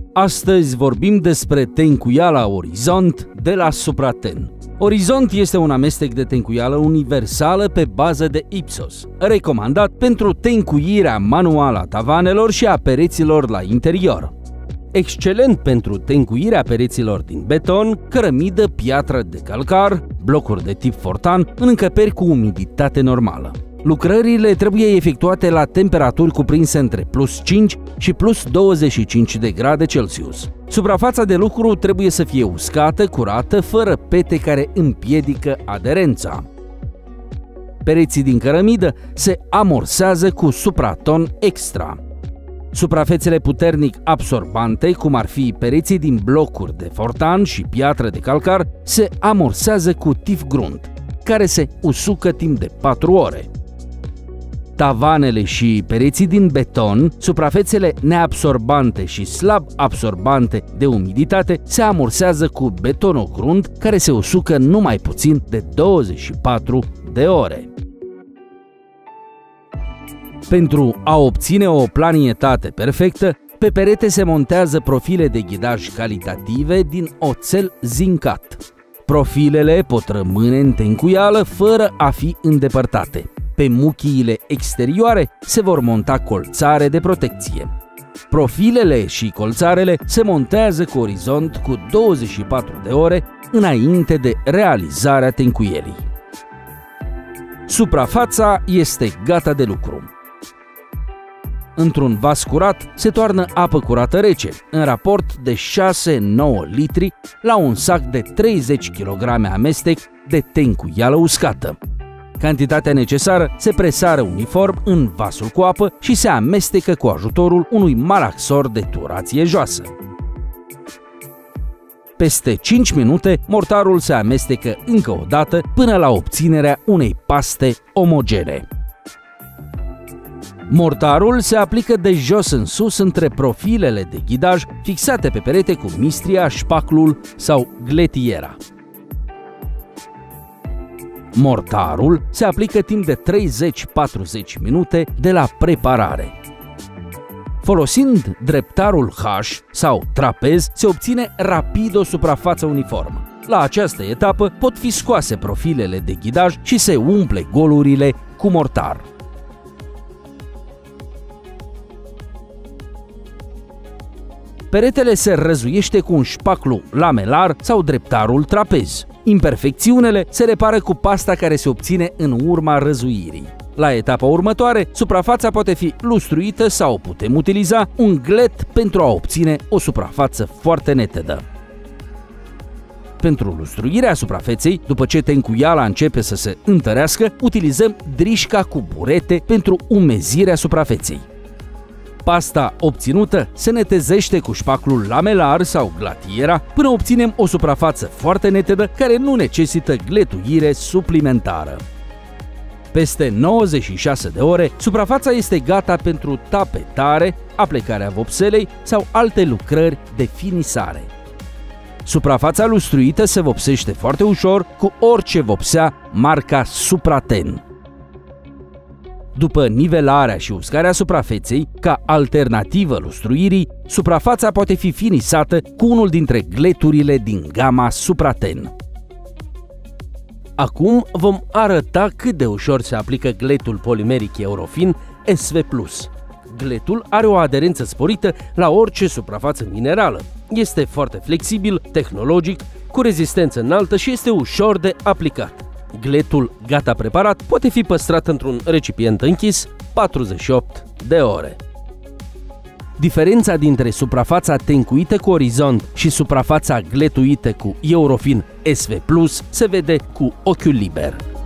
Astăzi vorbim despre tencuiala Orizont de la Supraten. Orizont este un amestec de tencuială universală pe bază de Ipsos, recomandat pentru tencuirea manuală a tavanelor și a pereților la interior. Excelent pentru tencuirea pereților din beton, cărămidă, piatră de calcar, blocuri de tip Fortan în încăperi cu umiditate normală. Lucrările trebuie efectuate la temperaturi cuprinse între plus 5 și plus 25 de grade Celsius. Suprafața de lucru trebuie să fie uscată, curată, fără pete care împiedică aderența. Pereții din cărămidă se amorsează cu Supraton Extra. Suprafețele puternic absorbante, cum ar fi pereții din blocuri de Fortan și piatră de calcar, se amorsează cu Tifgrunt, care se usucă timp de 4 ore. Tavanele și pereții din beton, suprafețele neabsorbante și slab absorbante de umiditate, se amorsează cu betonogrunt, care se usucă numai puțin de 24 de ore. Pentru a obține o planietate perfectă, pe perete se montează profile de ghidaj calitative din oțel zincat. Profilele pot rămâne în tencuială fără a fi îndepărtate. Pe muchiile exterioare se vor monta colțare de protecție. Profilele și colțarele se montează cu Orizont cu 24 de ore înainte de realizarea tencuielii. Suprafața este gata de lucru. Într-un vas curat se toarnă apă curată rece, în raport de 6-9 litri la un sac de 30 kg amestec de tencuială uscată. Cantitatea necesară se presară uniform în vasul cu apă și se amestecă cu ajutorul unui malaxor de turație joasă. Peste 5 minute, mortarul se amestecă încă o dată până la obținerea unei paste omogene. Mortarul se aplică de jos în sus între profilele de ghidaj fixate pe perete cu mistria, șpaclul sau gletiera. Mortarul se aplică timp de 30-40 minute de la preparare. Folosind dreptarul H sau trapez, se obține rapid o suprafață uniformă. La această etapă pot fi scoase profilele de ghidaj și se umple golurile cu mortar. Peretele se răzuiește cu un șpaclu lamelar sau dreptarul trapez. Imperfecțiunile se repară cu pasta care se obține în urma răzuirii. La etapa următoare, suprafața poate fi lustruită sau putem utiliza un glet pentru a obține o suprafață foarte netedă. Pentru lustruirea suprafeței, după ce tencuiala începe să se întărească, utilizăm drișca cu burete pentru umezirea suprafeței. Pasta obținută se netezește cu șpaclul lamelar sau glatiera până obținem o suprafață foarte netedă care nu necesită gletuire suplimentară. Peste 96 de ore, suprafața este gata pentru tapetare, aplecarea vopselei sau alte lucrări de finisare. Suprafața lustruită se vopsește foarte ușor cu orice vopsea marca Supraten. După nivelarea și uscarea suprafeței, ca alternativă lustruirii, suprafața poate fi finisată cu unul dintre gleturile din gama Supraten. Acum vom arăta cât de ușor se aplică gletul polimeric Eurofin SV+. Gletul are o aderență sporită la orice suprafață minerală. Este foarte flexibil, tehnologic, cu rezistență înaltă și este ușor de aplicat. Gletul gata preparat poate fi păstrat într-un recipient închis 48 de ore. Diferența dintre suprafața tencuită cu Orizont și suprafața gletuită cu Eurofin SV+ se vede cu ochiul liber.